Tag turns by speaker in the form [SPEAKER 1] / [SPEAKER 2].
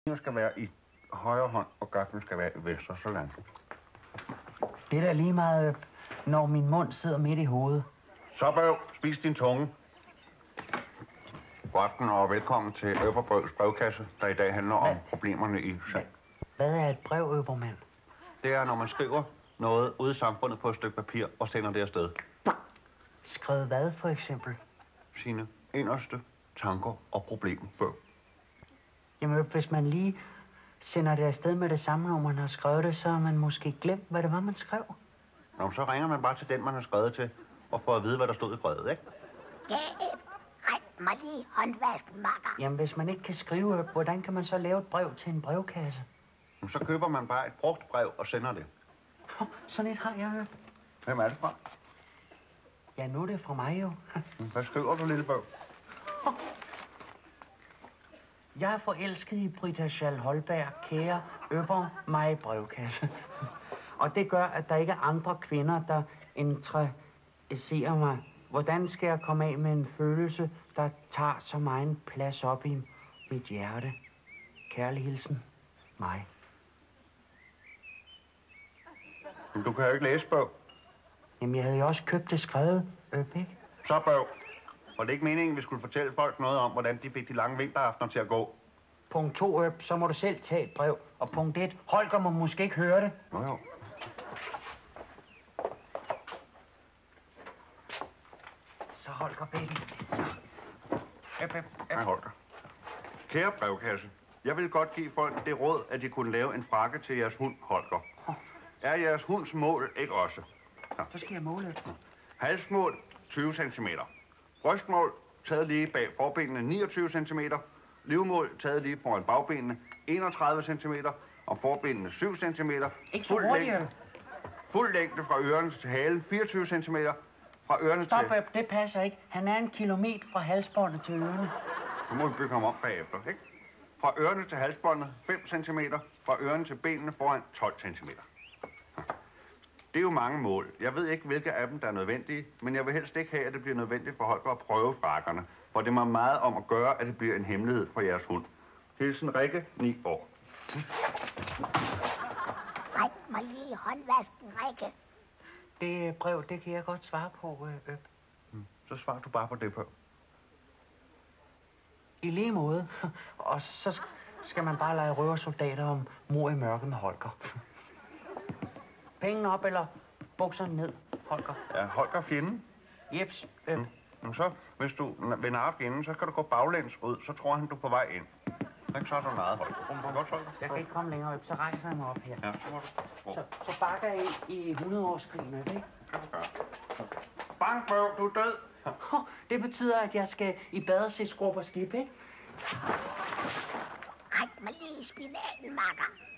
[SPEAKER 1] skal være i højre hånd, og gaflen skal være i venstre, sådan.
[SPEAKER 2] Det er da lige meget, når min mund sidder midt i hovedet.
[SPEAKER 1] Så bøv, spis din tunge. God aften og velkommen til Øberbrøds brevkasse, der i dag handler om problemerne i sag.
[SPEAKER 2] Hvad er et brev, Øbermand?
[SPEAKER 1] Det er, når man skriver noget ude i samfundet på et stykke papir og sender det afsted.
[SPEAKER 2] Skrevet hvad, for eksempel?
[SPEAKER 1] Sine inderste tanker og problemer, bøv.
[SPEAKER 2] Jamen, hvis man lige sender det afsted med det samme, når man har skrevet det, så har man måske glemt, hvad det var, man skrev.
[SPEAKER 1] Nå, så ringer man bare til den, man har skrevet til, og får at vide, hvad der stod i brevet, ikke?
[SPEAKER 3] Ret mig lige håndvasken, makker.
[SPEAKER 2] Jamen, hvis man ikke kan skrive, hvordan kan man så lave et brev til en brevkasse?
[SPEAKER 1] Så køber man bare et brugt brev og sender det.
[SPEAKER 2] Sådan et har jeg hørt.
[SPEAKER 1] Hvem er det fra?
[SPEAKER 2] Ja, nu er det fra mig jo.
[SPEAKER 1] Hvad skriver du, lille bøv?
[SPEAKER 2] Jeg er forelsket i Britta Schall Holberg, kære Øber mig brevkasse. Og det gør, at der ikke er andre kvinder, der interesserer mig. Hvordan skal jeg komme af med en følelse, der tager så meget plads op i mit hjerte? Kærlig hilsen, mig.
[SPEAKER 1] Men du kan jo ikke læse, bøv.
[SPEAKER 2] Jamen, jeg havde jo også købt det skrevet, ikke?
[SPEAKER 1] Så bøv. Og det er ikke meningen, at vi skulle fortælle folk noget om, hvordan de fik de lange vinteraftener til at gå.
[SPEAKER 2] Punkt 2, så må du selv tage et brev. Og punkt 1, Holger må måske ikke høre det.
[SPEAKER 1] Nå jo.
[SPEAKER 2] Så Holger, baby. Så.
[SPEAKER 1] Hej, Holger. Kære brevkasse, jeg vil godt give folk det råd, at de kunne lave en frakke til jeres hund, Holger. Er jeres hunds mål ikke også?
[SPEAKER 2] Ja. Så skal jeg måle det.
[SPEAKER 1] Halsmål 20 cm. Brystmål taget lige bag forbenene 29 cm. Livmål taget lige foran bagbenene 31 cm. Og forbenene 7 cm.
[SPEAKER 2] Ikke så hurtigt.
[SPEAKER 1] Fuld længde fra ørerne til halen 24 cm. Fra ørerne
[SPEAKER 2] Stop,
[SPEAKER 1] til...
[SPEAKER 2] det passer ikke. Han er 1 kilometer fra halsbåndet til ørerne.
[SPEAKER 1] Så må vi bygge ham om bagefter, ikke? Fra ørerne til halsbåndet 5 cm. Fra ørerne til benene foran 12 cm. Det er jo mange mål. Jeg ved ikke, hvilke af dem, der er nødvendige, men jeg vil helst ikke have, at det bliver nødvendigt for Holger at prøve frakkerne, for det må meget om at gøre, at det bliver en hemmelighed for jeres hund. Hilsen Rikke, 9 år.
[SPEAKER 3] Ret mig lige håndvasken, Rikke.
[SPEAKER 2] Det brev, det kan jeg godt svare på,
[SPEAKER 1] Så svarer du bare på det på.
[SPEAKER 2] I lige måde. Og så skal man bare lege røversoldater om mor i mørke med Holger. Pengene op eller bukserne ned, Holger?
[SPEAKER 1] Ja, Holger fjenden.
[SPEAKER 2] Jeps.
[SPEAKER 1] Så, hvis du vender af fjenden, så skal du gå baglæns ud, så tror han, du er på vej ind. Så er du meget, Holger. Godt, Holger.
[SPEAKER 2] Jeg kan ikke komme længere op, så rejser jeg mig op her.
[SPEAKER 1] Ja, så må du.
[SPEAKER 2] Så bakker jeg ind i 100-årskrigen, ikke?
[SPEAKER 1] Bang, bøv, du er død.
[SPEAKER 2] Det betyder, at jeg skal i bad og se skrub og skib, ikke?
[SPEAKER 3] Ret mig lige spinaten, makker.